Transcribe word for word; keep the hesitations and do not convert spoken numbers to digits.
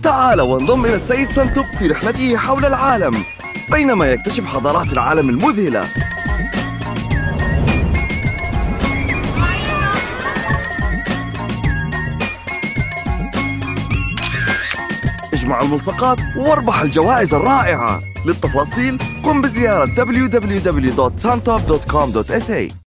تعال وانضم إلى السيد سنتوب في رحلته حول العالم بينما يكتشف حضارات العالم المذهلة. اجمع الملصقات واربح الجوائز الرائعة. للتفاصيل قم بزيارة دبليو دبليو دبليو دوت سانتوب دوت كوم دوت إس إيه.